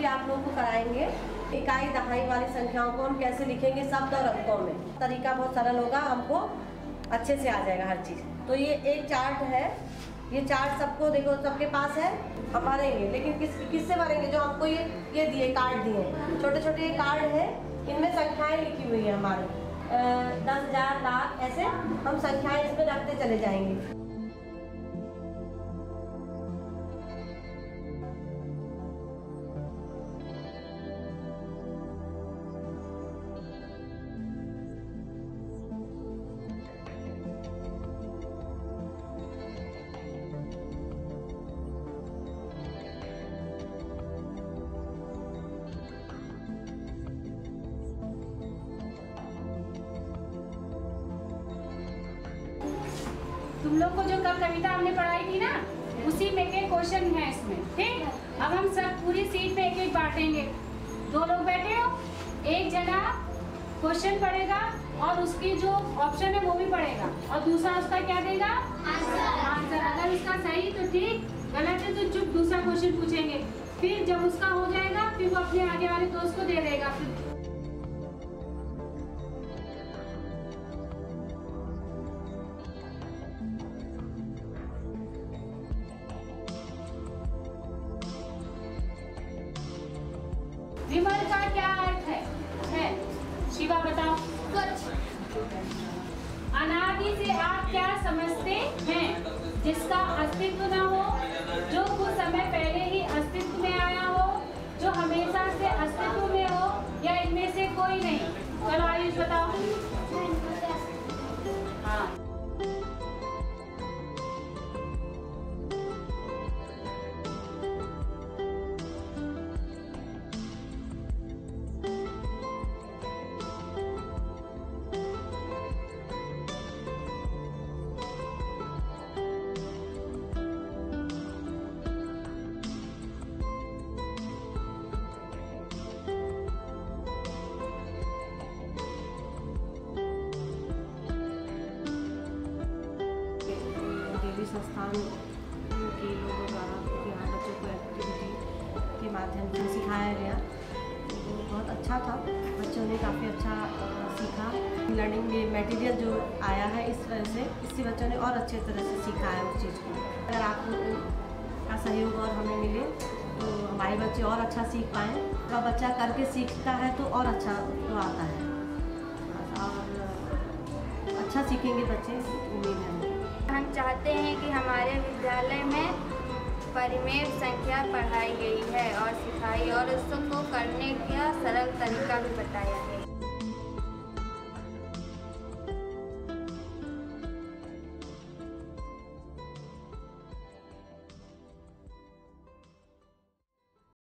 आप लोगों को कराएंगे। इकाई दहाई वाली संख्याओं को हम कैसे लिखेंगे शब्द और अंकों में। तरीका बहुत सरल होगा, हमको अच्छे से आ जाएगा हर चीज़। तो ये एक चार्ट है, ये चार्ट सबको देखो, सबके पास है। हम भरेंगे, लेकिन किससे भरेंगे? जो हमको ये दिए कार्ड दिए, छोटे छोटे ये कार्ड है, इनमें संख्याएं लिखी हुई है हमारी 10,000, लाख, ऐसे हम संख्याएं इसमें रखते चले जाएंगे। तुम लोग को जो कल कविता हमने पढ़ाई थी ना, उसी में के क्वेश्चन है इसमें, ठीक। अब हम सब पूरी सीट पे एक एक बांटेंगे। 2 लोग बैठे हो, एक जना क्वेश्चन पढ़ेगा और उसकी जो ऑप्शन है वो भी पढ़ेगा, और दूसरा उसका क्या देगा? आंसर। अगर उसका सही तो ठीक, गलत है तो चुप दूसरा क्वेश्चन पूछेंगे। फिर जब उसका हो जाएगा फिर वो अपने आगे वाले दोस्त को दे देगा। विमल का क्या अर्थ है? शिवा बताओ। अनादि से आप क्या समझते हैं? जिसका अस्तित्व न हो, जो कुछ समय पहले ही अस्तित्व में आया हो, जो हमेशा से अस्तित्व में हो, या इनमें से कोई नहीं। चलो आयुष बताओ। हाँ, संस्थान के लोगों द्वारा यहाँ बच्चों को एक्टिविटी के माध्यम से सिखाया गया, तो बहुत अच्छा था। बच्चों ने काफ़ी अच्छा सीखा। लर्निंग मटेरियल जो आया है इस तरह से, इससे बच्चों ने और अच्छे तरह से सीखा है उस चीज़ को। अगर आपका सहयोग और हमें मिले तो हमारे बच्चे और अच्छा सीख पाएँ। तो बच्चा करके सीखता है तो और अच्छा तो आता है, और अच्छा सीखेंगे बच्चे, उम्मीद है। हम चाहते हैं कि हमारे विद्यालय में परिमेय संख्या पढ़ाई गई है और सिखाई, और उसको करने का सरल तरीका भी बताया है।